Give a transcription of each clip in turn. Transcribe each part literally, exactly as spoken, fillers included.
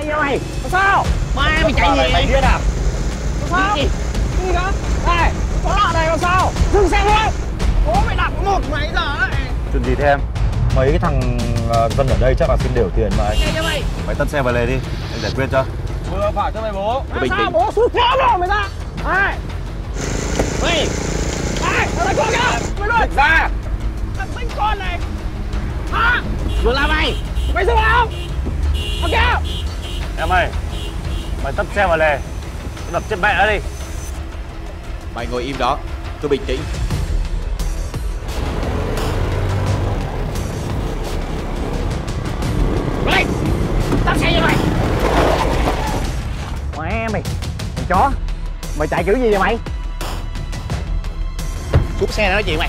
vậy mày? Sao? Mai mày chạy gì? Mày điên à? Sao? Gì? Gì đó? Này, có lọ này làm sao? Dừng xe luôn! Bố mày đạp một mày giờ đấy. Chuyện gì thế em? Mấy cái thằng uh, dân ở đây chắc là xin đều tiền mà anh. Cho mày. Mày tắt xe vào lề đi, anh giải quyết cho. Vừa phải cho mày bố. Bình tĩnh. Bố sút kéo rồi mày ra. Này. Mày. Này, thằng này con kìa. Mày luôn. Ra. Thằng tính con này. Hả? Vừa là mày. Mày dừng lại không? Thằng kia. Em ơi, mày tắt xe vào lề, đập chết mẹ nó đi. Mày ngồi im đó, cứ bình tĩnh. Mày, tắt xe cho mày. Mẹ mày, mày chó, mày chạy kiểu gì vậy mày? Cút xe nói chuyện mày.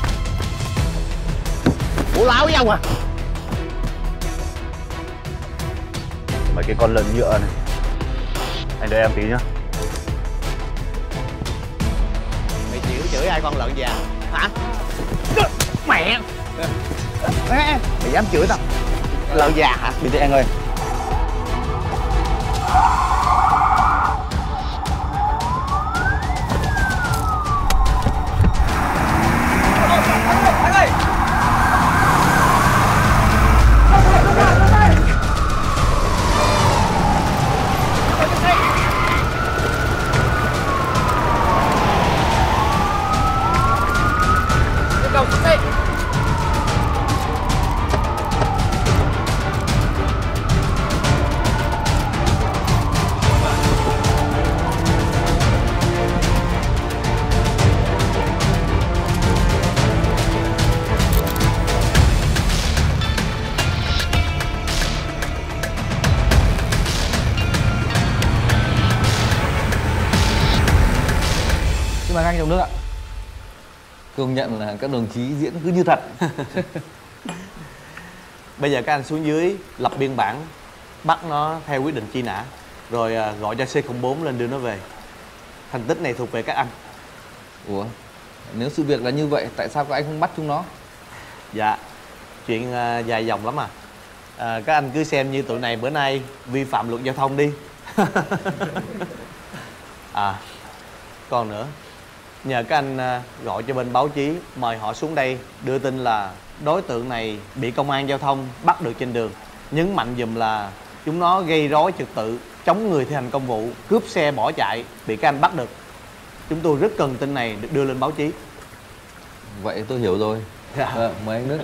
Ủa láo với ông à? Mấy cái con lợn nhựa này, anh đợi em tí nhá. Mày chịu chửi ai con lợn già hả? Mẹ. Mày dám chửi tao lợn già hả? Bình tĩnh anh ơi. Anh ơi. Mời anh trong nước ạ. Công nhận là các đồng chí diễn cứ như thật. Bây giờ các anh xuống dưới lập biên bản, bắt nó theo quyết định truy nã, rồi gọi cho C không bốn lên đưa nó về. Thành tích này thuộc về các anh. Ủa, nếu sự việc là như vậy, tại sao các anh không bắt chúng nó? Dạ, chuyện uh, dài dòng lắm à. à Các anh cứ xem như tụi này bữa nay vi phạm luật giao thông đi. À, còn nữa, nhờ các anh uh, gọi cho bên báo chí, mời họ xuống đây đưa tin là đối tượng này bị công an giao thông bắt được trên đường. Nhấn mạnh dùm là chúng nó gây rối trật tự, chống người thi hành công vụ, cướp xe bỏ chạy, bị các anh bắt được. Chúng tôi rất cần tin này được đưa lên báo chí. Vậy tôi hiểu rồi. Dạ. À, mời anh Đức.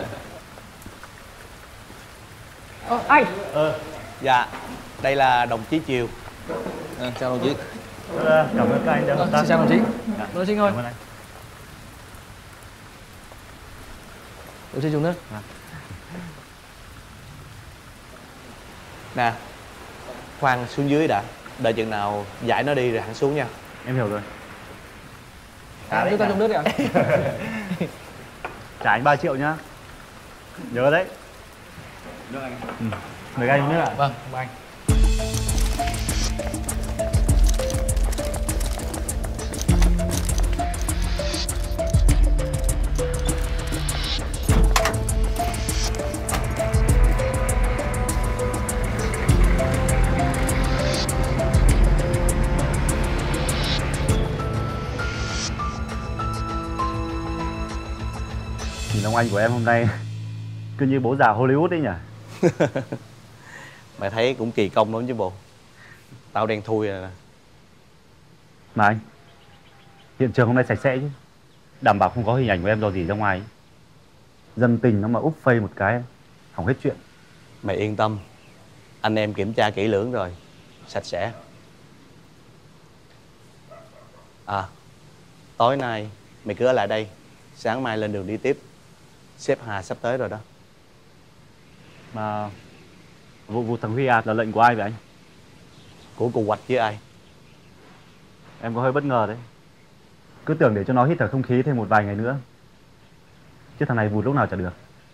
Ờ, anh. Ờ, dạ, đây là đồng chí Chiều. À, chào đồng chí. À, cảm ơn các anh đã hợp tác. Xin chào đồng chí. Dạ. Đồng chí ngồi. Cảm ơn anh. Đồng chí xuống nước. À. Nè, khoan xuống dưới đã. Đợi chừng nào giải nó đi rồi hẳn xuống nha. Em hiểu rồi. À, chúng ta trong nước đi ạ. Trả anh ba triệu nhá. Nhớ đấy. Được anh. Ừ. Mời anh uống nước ạ. Vâng, mời anh. Nhìn ông anh của em hôm nay cứ như bố già Hollywood đấy nhỉ. Mày thấy cũng kỳ công lắm chứ bộ. Tao đen thui rồi nè. Mà anh, hiện trường hôm nay sạch sẽ chứ, đảm bảo không có hình ảnh của em do gì ra ngoài ấy. Dân tình nó mà úp phây một cái hỏng hết chuyện. Mày yên tâm, anh em kiểm tra kỹ lưỡng rồi, sạch sẽ. À, tối nay mày cứ ở lại đây, sáng mai lên đường đi tiếp. Sếp Hà sắp tới rồi đó. Mà vụ vụ thằng Huy à là lệnh của ai vậy anh? Của cụ Hoạch chứ ai. Em có hơi bất ngờ đấy. Cứ tưởng để cho nó hít thở không khí thêm một vài ngày nữa, chứ thằng này vụt lúc nào chả được.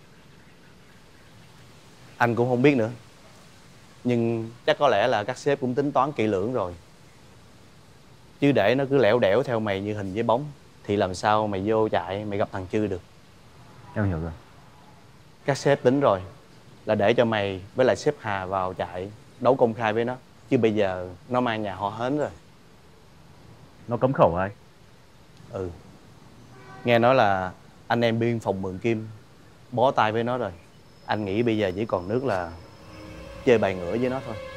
Anh cũng không biết nữa. Nhưng chắc có lẽ là các sếp cũng tính toán kỹ lưỡng rồi. Chứ để nó cứ lẻo đẻo theo mày như hình với bóng thì làm sao mày vô chạy mày gặp thằng Chư được. Em hiểu rồi. Các sếp tính rồi là để cho mày với lại sếp Hà vào chạy đấu công khai với nó. Chứ bây giờ nó mang nhà họ Hến rồi. Nó cấm khẩu hả anh? Ừ. Nghe nói là anh em biên phòng Mường Kim bó tay với nó rồi. Anh nghĩ bây giờ chỉ còn nước là chơi bài ngửa với nó thôi.